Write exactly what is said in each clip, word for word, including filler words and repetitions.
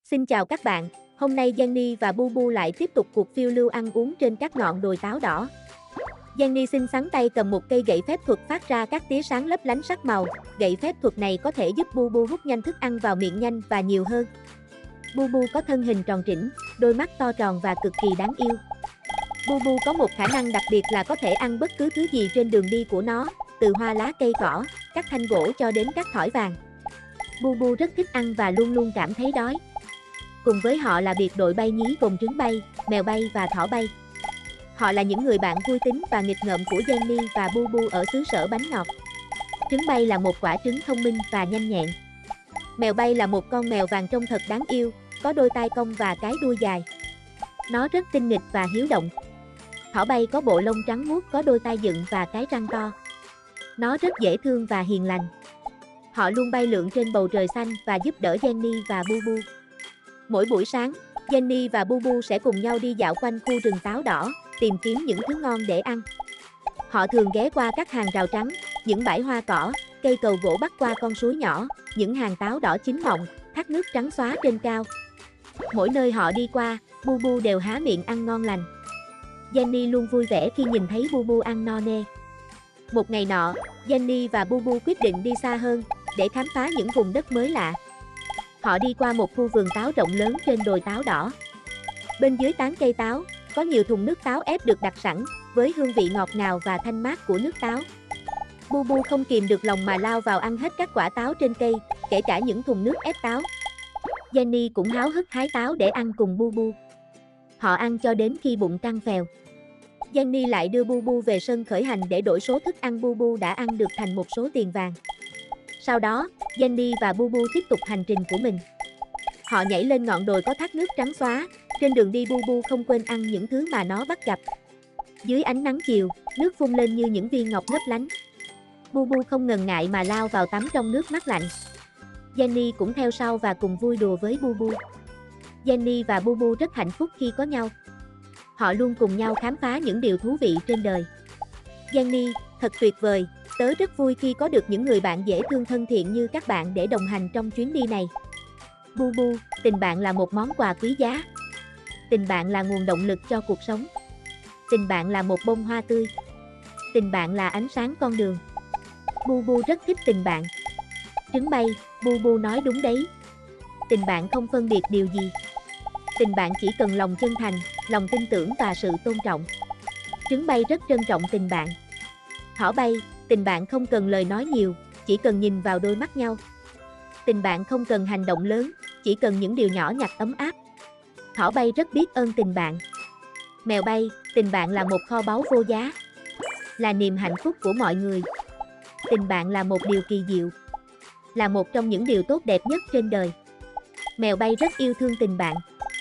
Xin chào các bạn, hôm nay Jenny và Bubu lại tiếp tục cuộc phiêu lưu ăn uống trên các ngọn đồi táo đỏ. Jenny xinh xắn tay cầm một cây gậy phép thuật phát ra các tia sáng lấp lánh sắc màu. Gậy phép thuật này có thể giúp Bubu hút nhanh thức ăn vào miệng nhanh và nhiều hơn. Bubu có thân hình tròn trĩnh, đôi mắt to tròn và cực kỳ đáng yêu. Bubu có một khả năng đặc biệt là có thể ăn bất cứ thứ gì trên đường đi của nó, từ hoa lá cây cỏ, các thanh gỗ cho đến các thỏi vàng. Bubu rất thích ăn và luôn luôn cảm thấy đói. Cùng với họ là biệt đội bay nhí gồm trứng bay, mèo bay và thỏ bay. Họ là những người bạn vui tính và nghịch ngợm của Jenny và Bubu ở xứ sở bánh ngọt. Trứng bay là một quả trứng thông minh và nhanh nhẹn. Mèo bay là một con mèo vàng trông thật đáng yêu, có đôi tai cong và cái đuôi dài. Nó rất tinh nghịch và hiếu động. Thỏ bay có bộ lông trắng muốt, có đôi tai dựng và cái răng to. Nó rất dễ thương và hiền lành. Họ luôn bay lượn trên bầu trời xanh và giúp đỡ Jenny và Bubu. Mỗi buổi sáng, Jenny và Bubu sẽ cùng nhau đi dạo quanh khu rừng táo đỏ, tìm kiếm những thứ ngon để ăn. Họ thường ghé qua các hàng rào trắng, những bãi hoa cỏ, cây cầu gỗ bắc qua con suối nhỏ, những hàng táo đỏ chín mọng, thác nước trắng xóa trên cao. Mỗi nơi họ đi qua, Bubu đều há miệng ăn ngon lành. Jenny luôn vui vẻ khi nhìn thấy Bubu ăn no nê. Một ngày nọ, Jenny và Bubu quyết định đi xa hơn, để khám phá những vùng đất mới lạ. Họ đi qua một khu vườn táo rộng lớn trên đồi táo đỏ. Bên dưới tán cây táo, có nhiều thùng nước táo ép được đặt sẵn, với hương vị ngọt ngào và thanh mát của nước táo. Bubu không kìm được lòng mà lao vào ăn hết các quả táo trên cây, kể cả những thùng nước ép táo. Jenny cũng háo hức hái táo để ăn cùng Bubu. Họ ăn cho đến khi bụng căng phèo. Jenny lại đưa Bubu về sân khởi hành để đổi số thức ăn Bubu đã ăn được thành một số tiền vàng. Sau đó, Jenny và Bubu tiếp tục hành trình của mình. Họ nhảy lên ngọn đồi có thác nước trắng xóa. Trên đường đi, Bubu không quên ăn những thứ mà nó bắt gặp. Dưới ánh nắng chiều, nước phun lên như những viên ngọc lấp lánh. Bubu không ngần ngại mà lao vào tắm trong nước mát lạnh. Jenny cũng theo sau và cùng vui đùa với Bubu. Jenny và Bubu rất hạnh phúc khi có nhau. Họ luôn cùng nhau khám phá những điều thú vị trên đời. Jenny, thật tuyệt vời, tớ rất vui khi có được những người bạn dễ thương thân thiện như các bạn để đồng hành trong chuyến đi này. Bubu, tình bạn là một món quà quý giá. Tình bạn là nguồn động lực cho cuộc sống. Tình bạn là một bông hoa tươi. Tình bạn là ánh sáng con đường. Bubu rất thích tình bạn. Trứng bay, Bubu nói đúng đấy. Tình bạn không phân biệt điều gì. Tình bạn chỉ cần lòng chân thành, lòng tin tưởng và sự tôn trọng. Trứng bay rất trân trọng tình bạn. Thỏ bay, tình bạn không cần lời nói nhiều, chỉ cần nhìn vào đôi mắt nhau. Tình bạn không cần hành động lớn, chỉ cần những điều nhỏ nhặt ấm áp. Thỏ bay rất biết ơn tình bạn. Mèo bay, tình bạn là một kho báu vô giá, là niềm hạnh phúc của mọi người. Tình bạn là một điều kỳ diệu, là một trong những điều tốt đẹp nhất trên đời. Mèo bay rất yêu thương tình bạn.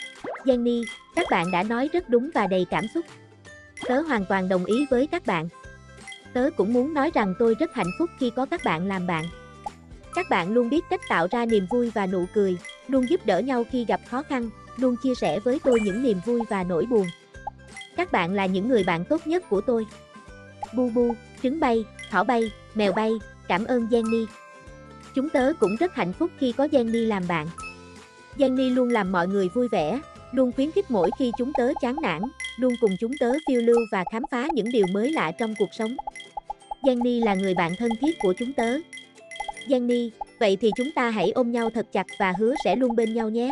Jenny, các bạn đã nói rất đúng và đầy cảm xúc. Tớ hoàn toàn đồng ý với các bạn. Tớ cũng muốn nói rằng tôi rất hạnh phúc khi có các bạn làm bạn. Các bạn luôn biết cách tạo ra niềm vui và nụ cười, luôn giúp đỡ nhau khi gặp khó khăn, luôn chia sẻ với tôi những niềm vui và nỗi buồn. Các bạn là những người bạn tốt nhất của tôi. Bubu, trứng bay, thỏ bay, mèo bay, cảm ơn Jenny. Chúng tớ cũng rất hạnh phúc khi có Jenny làm bạn. Jenny luôn làm mọi người vui vẻ, luôn khuyến khích mỗi khi chúng tớ chán nản, luôn cùng chúng tớ phiêu lưu và khám phá những điều mới lạ trong cuộc sống. Jenny là người bạn thân thiết của chúng tớ. Jenny, vậy thì chúng ta hãy ôm nhau thật chặt và hứa sẽ luôn bên nhau nhé.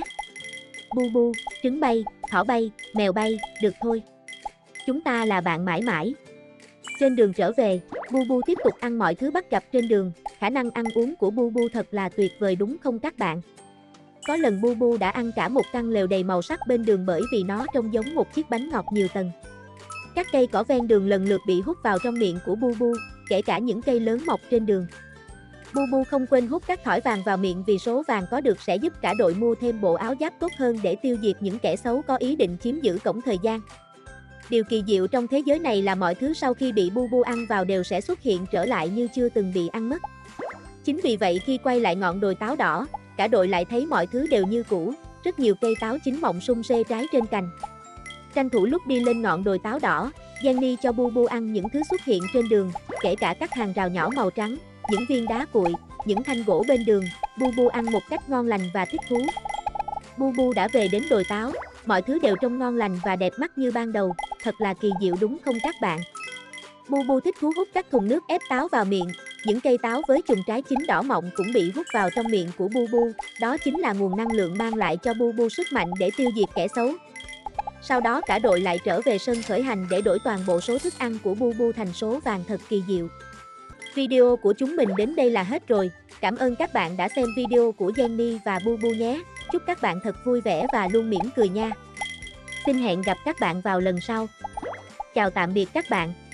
Bubu, trứng bay, thỏ bay, mèo bay, được thôi. Chúng ta là bạn mãi mãi. Trên đường trở về, Bubu tiếp tục ăn mọi thứ bắt gặp trên đường. Khả năng ăn uống của Bubu thật là tuyệt vời đúng không các bạn? Có lần Bubu đã ăn cả một căn lều đầy màu sắc bên đường bởi vì nó trông giống một chiếc bánh ngọt nhiều tầng. Các cây cỏ ven đường lần lượt bị hút vào trong miệng của Bubu, kể cả những cây lớn mọc trên đường. Bubu không quên hút các thỏi vàng vào miệng vì số vàng có được sẽ giúp cả đội mua thêm bộ áo giáp tốt hơn để tiêu diệt những kẻ xấu có ý định chiếm giữ cổng thời gian. Điều kỳ diệu trong thế giới này là mọi thứ sau khi bị Bubu ăn vào đều sẽ xuất hiện trở lại như chưa từng bị ăn mất. Chính vì vậy khi quay lại ngọn đồi táo đỏ, cả đội lại thấy mọi thứ đều như cũ, rất nhiều cây táo chín mọng sum xê trái trên cành. Tranh thủ lúc đi lên ngọn đồi táo đỏ, Jenny cho Bubu ăn những thứ xuất hiện trên đường, kể cả các hàng rào nhỏ màu trắng, những viên đá cuội, những thanh gỗ bên đường. Bubu ăn một cách ngon lành và thích thú. Bubu đã về đến đồi táo, mọi thứ đều trông ngon lành và đẹp mắt như ban đầu, thật là kỳ diệu đúng không các bạn? Bubu thích thu hút các thùng nước ép táo vào miệng, những cây táo với chùm trái chín đỏ mọng cũng bị hút vào trong miệng của Bubu, đó chính là nguồn năng lượng mang lại cho Bubu sức mạnh để tiêu diệt kẻ xấu. Sau đó cả đội lại trở về sân khởi hành để đổi toàn bộ số thức ăn của Bubu thành số vàng thật kỳ diệu. Video của chúng mình đến đây là hết rồi, cảm ơn các bạn đã xem video của Jenny và Bubu nhé, chúc các bạn thật vui vẻ và luôn mỉm cười nha. Xin hẹn gặp các bạn vào lần sau. Chào tạm biệt các bạn.